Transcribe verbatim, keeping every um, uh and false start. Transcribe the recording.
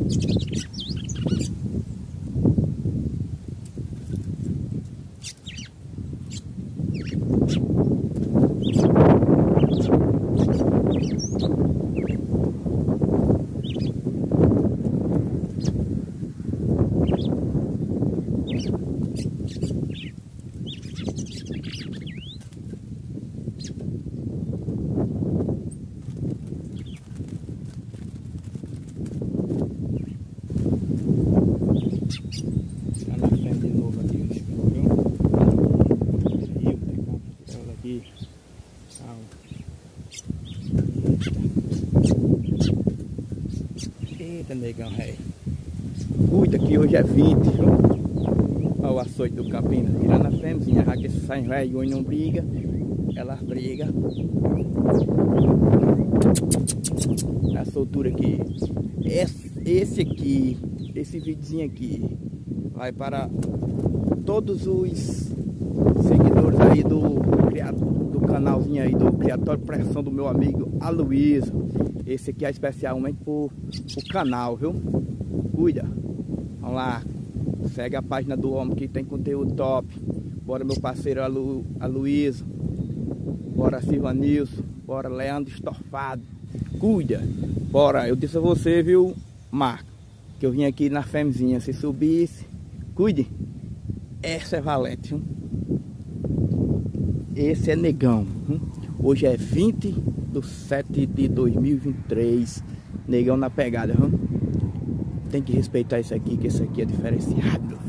Eita, negão, rei. Cuida que hoje é vinte, viu? Olha o açoite do capim, tirando a fêmeazinha, já que esse sai velho e não briga, elas brigam. A soltura aqui. Esse, esse aqui, esse videozinho aqui, vai para todos os seguidores aí do, do canalzinho aí, do Criatório de Pressão do meu amigo Aloysio. Esse aqui é especialmente pro, pro canal, viu? Cuida. Vamos lá. Segue a página do homem que tem conteúdo top. Bora meu parceiro Alu, Aloysio. Bora Silvanilson. Bora Leandro Estofado. Cuida. Bora. Eu disse a você, viu, Marco, que eu vim aqui na fêmeazinha. Se subisse, cuide. Essa é valente, viu? Esse é negão, viu? Hoje é vinte de sete de dois mil e vinte e três. Negão na pegada, viu? Tem que respeitar isso aqui, que isso aqui é diferenciado.